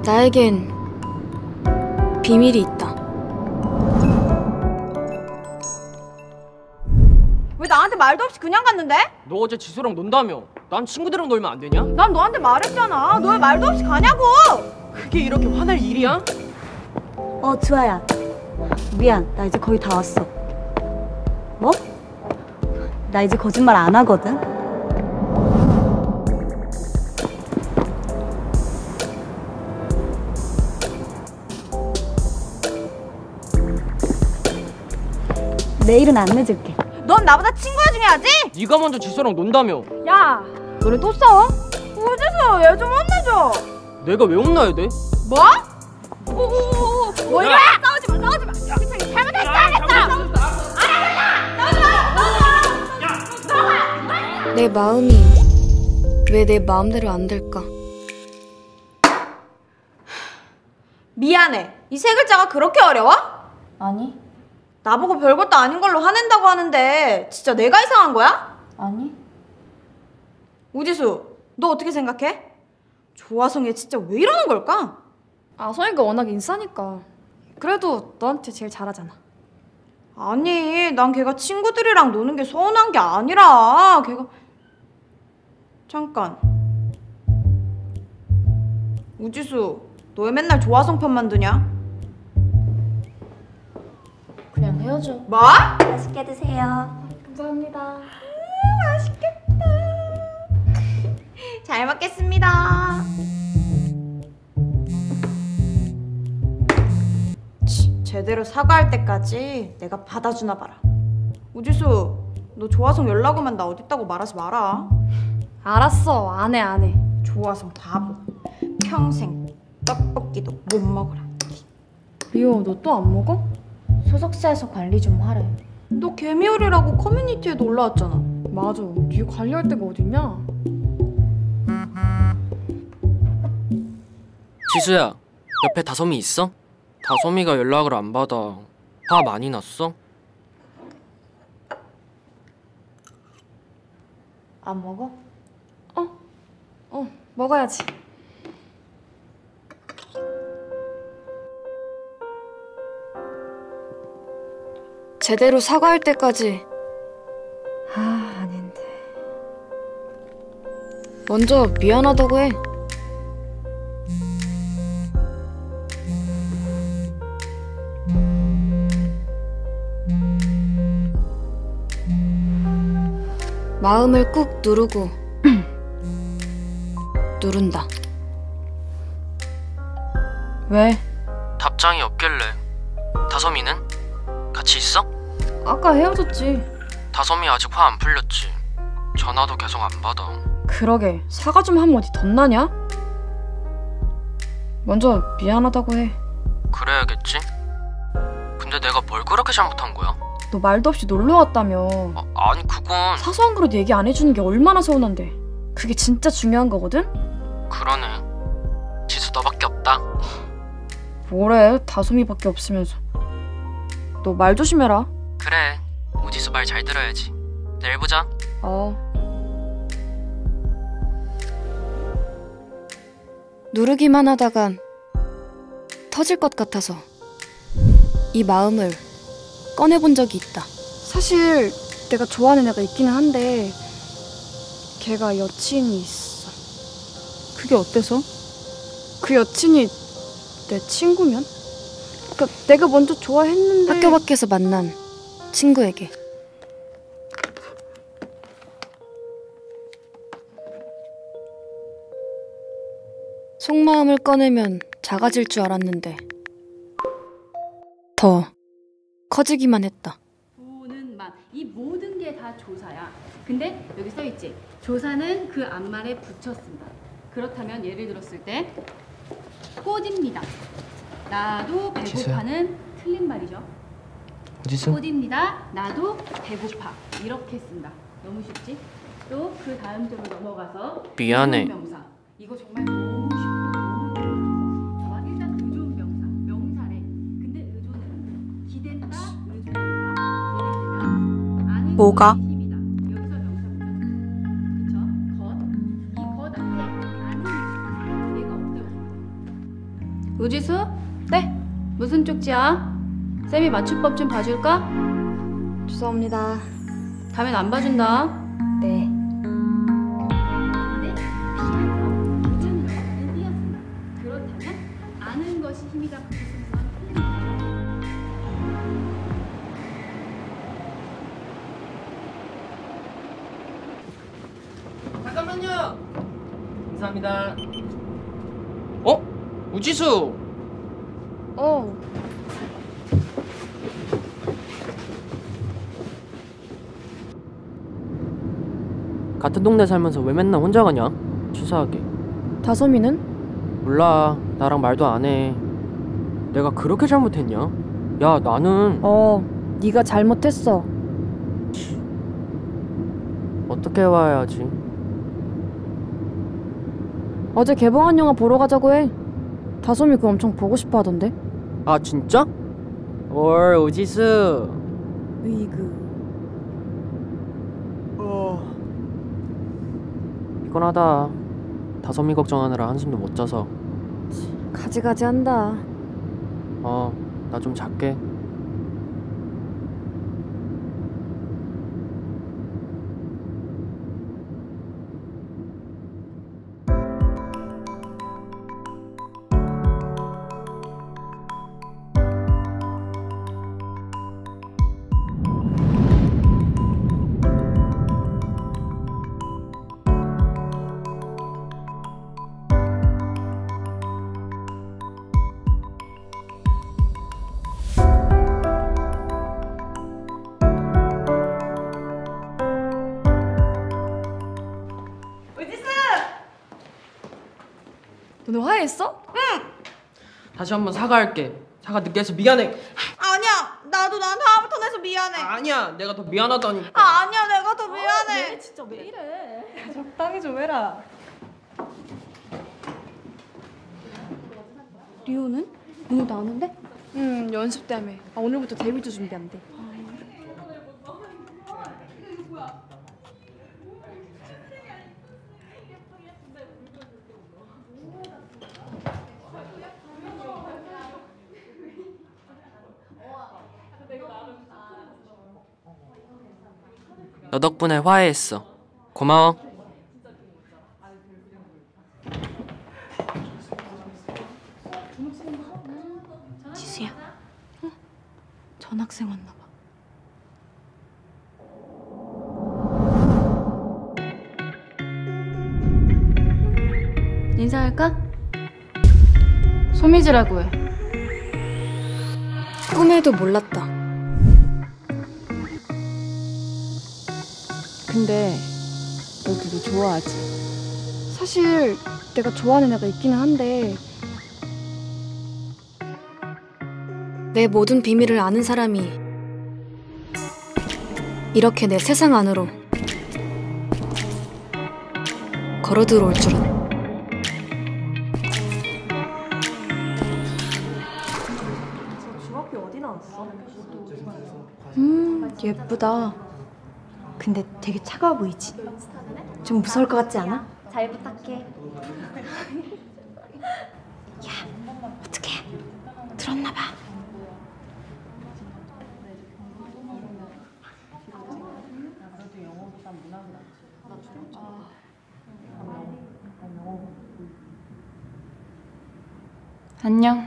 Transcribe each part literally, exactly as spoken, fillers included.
나에겐 비밀이 있다. 왜 나한테 말도 없이 그냥 갔는데? 너 어제 지수랑 논다며. 난 친구들이랑 놀면 안 되냐? 난 너한테 말했잖아. 너 왜 말도 없이 가냐고! 그게 이렇게 화날 일이야? 어, 주아야. 미안, 나 이제 거의 다 왔어. 뭐? 나 이제 거짓말 안 하거든? 내일은 안 늦을게. 넌 나보다 친구가 중요하지? 네가 먼저 지수랑 논다며. 야, 너네 또 싸워? 우지수, 얘 좀 혼내줘. 내가 왜 혼나야 돼? 뭐? 오오오오, 뭐 이래? 싸우지 마, 싸우지 마. 기창이 잘못했어, 안 했어. 안 했어. 싸우지 마. 내 마음이 왜 내 마음대로 안 될까? 미안해. 이 세 글자가 그렇게 어려워? 아니. 나보고 별것도 아닌 걸로 화낸다고 하는데 진짜 내가 이상한 거야? 아니. 우지수, 너 어떻게 생각해? 조화성 얘 진짜 왜 이러는 걸까? 아, 성이가 워낙 인싸니까. 그래도 너한테 제일 잘하잖아. 아니, 난 걔가 친구들이랑 노는 게 서운한 게 아니라 걔가... 잠깐. 우지수, 너 왜 맨날 조화성 편만 드냐? 그냥 헤어져. 뭐? 맛있게 드세요. 감사합니다. 음, 맛있겠다. 잘 먹겠습니다. 치, 제대로 사과할 때까지 내가 받아주나 봐라. 우지수, 너 조화성 연락 오면 나 어딨다고 말하지 마라. 알았어. 안 해, 안 해. 조화성 바보. 평생 떡볶이도 못 먹으라. 리오, 너 또 안 먹어? 소속사에서 관리 좀 하래. 너 개미요리라고 커뮤니티에도 올라왔잖아. 맞아. 네 관리할 데가 어딨냐? 지수야, 옆에 다솜이 있어? 다솜이가 연락을 안 받아. 화 많이 났어? 안 먹어? 어? 어, 먹어야지. 제대로 사과할 때까지. 아, 아닌데. 먼저 미안하다고 해. 마음을 꾹 누르고 누른다. 왜? 답장이 없길래. 다솜이는? 같이 있어? 아까 헤어졌지. 다솜이 아직 화 안 풀렸지. 전화도 계속 안 받아. 그러게. 사과 좀 하면 어디 덧나냐? 먼저 미안하다고 해. 그래야겠지? 근데 내가 뭘 그렇게 잘못한 거야? 너 말도 없이 놀러 왔다며. 아, 아니 그건... 사소한 거라도 얘기 안 해주는 게 얼마나 서운한데. 그게 진짜 중요한 거거든? 그러네. 지수 너밖에 없다. 뭐래, 다솜이밖에 없으면서. 너 말 조심해라. 그래, 우지수 말 잘 들어야지. 내일 보자. 어. 누르기만 하다간 터질 것 같아서 이 마음을 꺼내본 적이 있다. 사실 내가 좋아하는 애가 있기는 한데 걔가 여친이 있어. 그게 어때서? 그 여친이 내 친구면? 그러니까 내가 먼저 좋아했는데. 학교 밖에서 만난 친구에게. 속마음을 꺼내면 작아질 줄 알았는데 더 커지기만 했다. 보는 맛. 이 모든 게 다 조사야. 근데 여기 써있지. 조사는 그 앞말에 붙였습니다. 그렇다면 예를 들었을 때 꽃입니다. 나도 배고파는 틀린 말이죠. 지수? 꽃입니다. 나도 배고파. 이렇게 쓴다. 너무 쉽지? 또 그 다음 점을 넘어가서 미안해. 의존 명사. 이거 정말 너무 쉽고 너무 좋아. 일단 의존 명사. 명사래. 근데 의존은 기댄다, 의존한다. 예를 들면 아는 뭐가? 힘이다. 여기서 명사 붙였어. 그쵸? 것. 이 것 앞에 아는 얘가 없대요. 우지수? 네? 무슨 쪽지야? 쌤이 맞춤법 좀 봐줄까? 죄송합니다. 다음엔 안 봐준다. 네. 그렇다면 아는 것이 힘이다. 잠깐만요. 감사합니다. 어? 우지수. 어. 같은 동네 살면서 왜 맨날 혼자 가냐? 치사하게. 다솜이는? 몰라. 나랑 말도 안 해. 내가 그렇게 잘못했냐? 야, 나는 어. 네가 잘못했어. 어떻게 해와야지? 어제 개봉한 영화 보러 가자고 해. 다솜이 그거 엄청 보고 싶어 하던데. 아, 진짜? 올 우지수. 으이그. 피곤하다. 다솜이 걱정하느라 한숨도 못 자서. 가지가지 한다. 어, 나 좀 잘게. 너네 화해했어? 다시 한번 사과할게. 사과 늦게 해서 미안해. 아니야. 나도 난 다음부터 내서 미안해. 아니야, 내가 더 미안하다니까. 아, 아니야. 내가 더 미안해. 진짜 왜 이래? 적당히 좀 해라. 리오는? 오늘도 안 온대? 응, 연습 때문에. 아, 오늘부터 데뷔도 준비한대. 너 덕분에 화해했어. 고마워. 지수야. 어? 전학생 왔나 봐. 인사할까? 소미지라고 해. 꿈에도 몰랐다. 근데 너 누구 좋아하지? 사실 내가 좋아하는 애가 있기는 한데 내 모든 비밀을 아는 사람이 이렇게 내 세상 안으로 걸어 들어올 줄은. 음, 예쁘다. 근데 되게 차가워 보이지? 좀 무서울 것 같지 않아? 잘 부탁해. 어떡해. 들었나 봐. 안녕.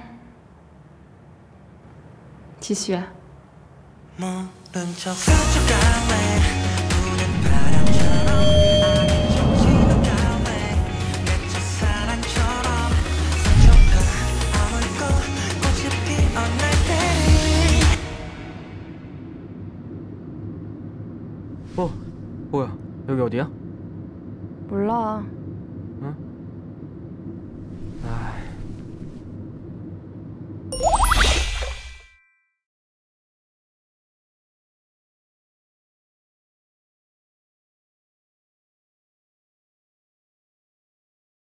지수야. 모른 척 스쳐갈래 우린 바람처럼 아닌 척 지나갈래 내첫 사랑처럼 상처가 아물고 꽃이 피어날 때 어, 뭐야? 여기 어디야? 몰라.